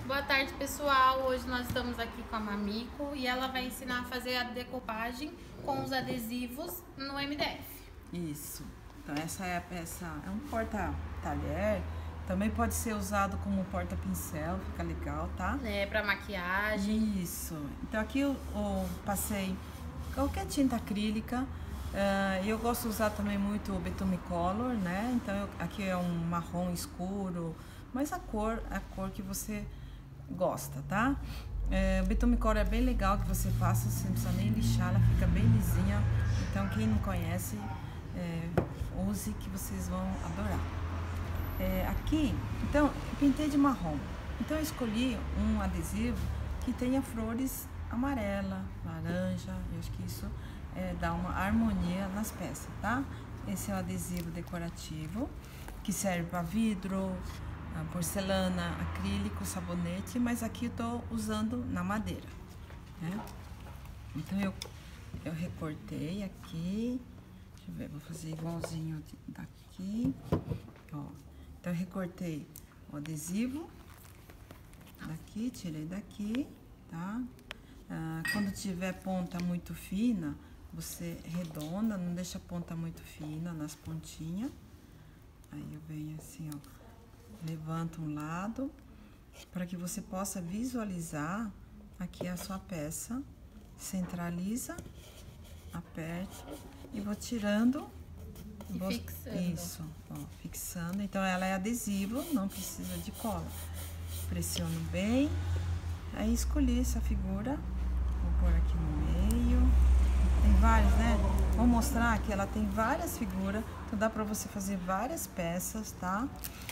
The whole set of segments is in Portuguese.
Boa tarde, pessoal. Hoje nós estamos aqui com a Mamiko e ela vai ensinar a fazer a decopagem com os adesivos no MDF. Isso. Então essa é a peça, é um porta-talher. Também pode ser usado como porta-pincel, fica legal, tá? É, pra maquiagem. Isso. Então aqui eu passei qualquer tinta acrílica. Eu gosto de usar também muito o Bitumicolor, né? Então aqui é um marrom escuro, mas a cor que você gosta, tá? O Bitumicolor é bem legal que você passa, você não precisa nem lixar, ela fica bem lisinha. Então quem não conhece, use que vocês vão adorar. Aqui, então, eu pintei de marrom. Então eu escolhi um adesivo que tenha flores amarela, laranja. Eu acho que isso dá uma harmonia nas peças, tá? Esse é o adesivo decorativo que serve para vidro, porcelana, acrílico, sabonete, mas aqui eu tô usando na madeira, né? Então eu recortei aqui, deixa eu ver, vou fazer igualzinho daqui, ó. Então eu recortei o adesivo daqui, tirei daqui, tá? Quando tiver ponta muito fina, você redonda, não deixa a ponta muito fina nas pontinhas. Aí eu venho assim, ó, levanto um lado para que você possa visualizar aqui a sua peça. Centraliza, aperto e vou tirando E fixando. Isso, ó, fixando. Então ela é adesivo, não precisa de cola. Pressiono bem. Aí escolhi essa figura, vou pôr aqui no meio. Tem vários, né? Vou mostrar que ela tem várias figuras, então dá pra você fazer várias peças, tá?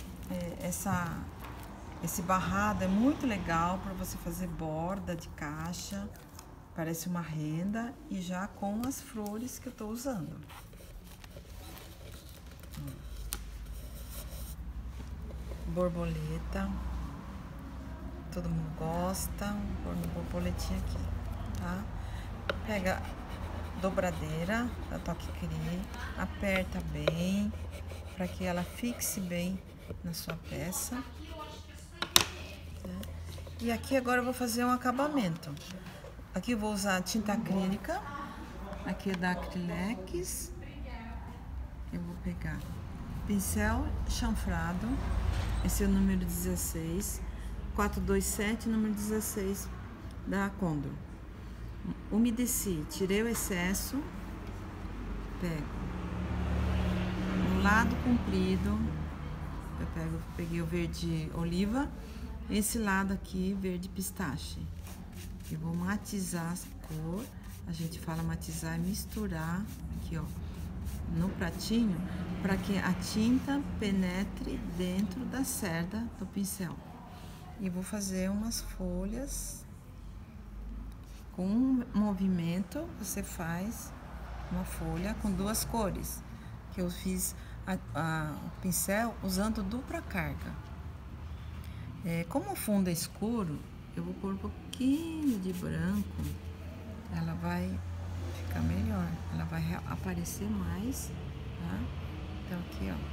Esse barrado é muito legal para você fazer borda de caixa, parece uma renda, e já com as flores que eu tô usando. Borboleta, todo mundo gosta, vou pôr no borboletinha aqui, tá? Pega dobradeira da Toque Cri, aperta bem para que ela fixe bem na sua peça, né? E aqui agora eu vou fazer um acabamento. Aqui eu vou usar tinta acrílica, aqui é da Acrylex. Eu vou pegar pincel chanfrado, esse é o número 16, 427, número 16 da Condor. Umedeci, tirei o excesso, pego no lado comprido, peguei o verde oliva, esse lado aqui verde pistache. Eu vou matizar a cor, a gente fala matizar é misturar aqui, ó, no pratinho, para que a tinta penetre dentro da cerda do pincel. E vou fazer umas folhas. Com um movimento, você faz uma folha com duas cores. Que eu fiz o pincel usando dupla carga. Como o fundo é escuro, eu vou pôr um pouquinho de branco. Ela vai ficar melhor, ela vai aparecer mais, tá? Então aqui, ó.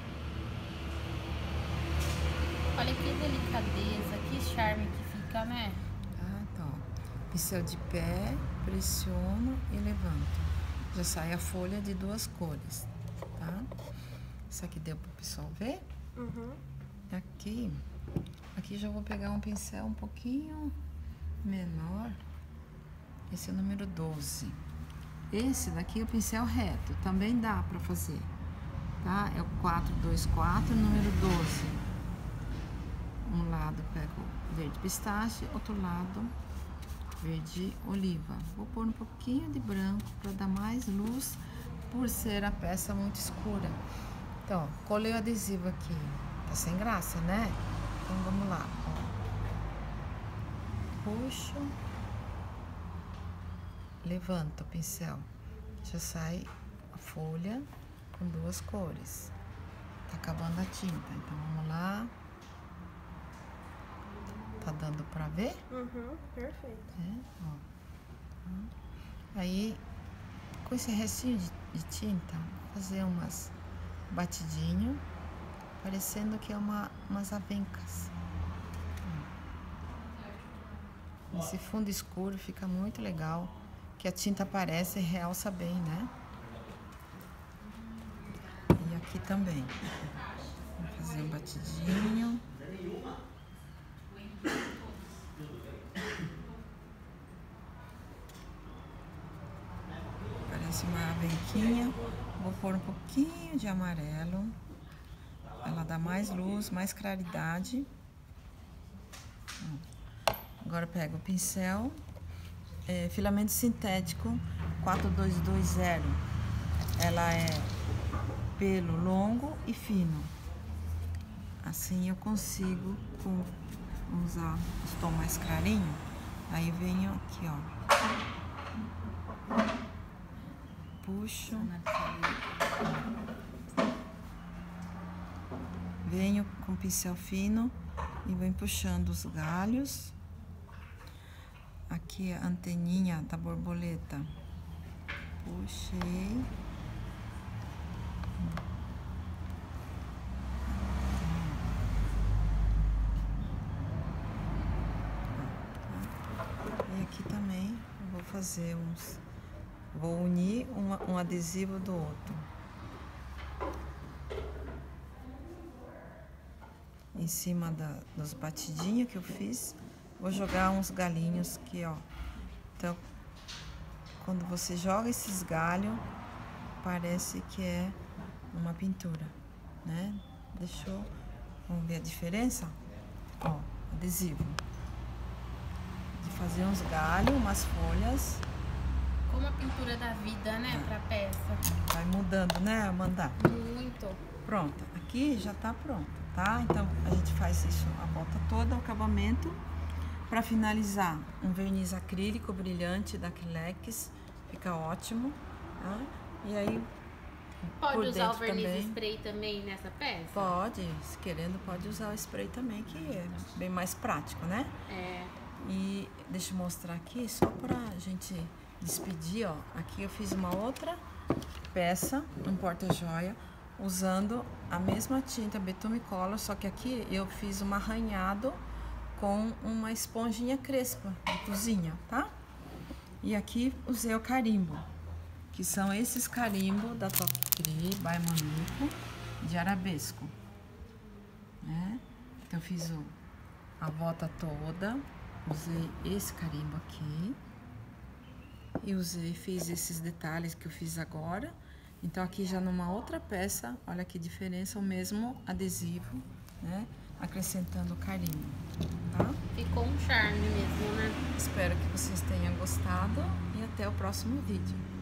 Olha que delicadeza, que charme que fica, né? Então, ó, pincel de pé, pressiono e levanto. Já sai a folha de duas cores, tá? Isso aqui deu pro pessoal ver? Uhum. Aqui já vou pegar um pincel um pouquinho menor. Esse é o número 12. Esse daqui é o pincel reto, também dá pra fazer, tá? É o 424, número 12. Um lado pego verde pistache, outro lado verde oliva. Vou pôr um pouquinho de branco para dar mais luz, por ser a peça muito escura. Então, colei o adesivo aqui. Tá sem graça, né? Então vamos lá, ó. Puxo, levanto o pincel, já sai a folha com duas cores. Tá acabando a tinta, então vamos lá. Tá dando pra ver? Uhum, perfeito. Aí, com esse restinho de tinta, vou fazer umas batidinhas, parecendo que é umas avencas. Esse fundo escuro fica muito legal, que a tinta aparece e realça bem, né? E aqui também. Vou fazer um batidinho. Parece uma avenquinha. Vou pôr um pouquinho de amarelo. Ela dá mais luz, mais claridade. Agora eu pego o pincel, filamento sintético 4220. Ela é pelo longo e fino. Assim eu consigo usar os tons mais clarinhos. Aí venho aqui, ó. Puxo. Venho com pincel fino e venho puxando os galhos. Aqui a anteninha da borboleta. Puxei. E aqui também eu vou fazer vou unir um adesivo do outro. Em cima dos batidinhos que eu fiz, vou jogar uns galinhos aqui, ó. Então, quando você joga esses galhos, parece que é uma pintura, né? Vamos ver a diferença? Ó, adesivo. De fazer uns galhos, umas folhas. Como a pintura da vida, né, pra peça. Vai mudando, né, Amanda? Muito. Pronto, aqui já tá pronto, tá? Então, a gente faz isso a volta toda, o acabamento. Para finalizar, um verniz acrílico brilhante da Acrylex, fica ótimo, tá? E aí, pode usar o verniz também, spray também nessa peça? Pode, se querendo, pode usar o spray também, que é bem mais prático, né? É. E deixa eu mostrar aqui, só pra gente despedir, ó. Aqui eu fiz uma outra peça, um porta-joia, usando a mesma tinta Betume Color, só que aqui eu fiz um arranhado com uma esponjinha crespa de cozinha, tá? E aqui usei o carimbo, que são esses carimbos da Top Tree by Monico, de arabesco, né? Então eu fiz a volta toda, usei esse carimbo aqui e fiz esses detalhes que eu fiz agora. Então aqui já numa outra peça, olha que diferença, o mesmo adesivo, né? Acrescentando carimbo, tá? Ficou um charme mesmo, né? Espero que vocês tenham gostado e até o próximo vídeo.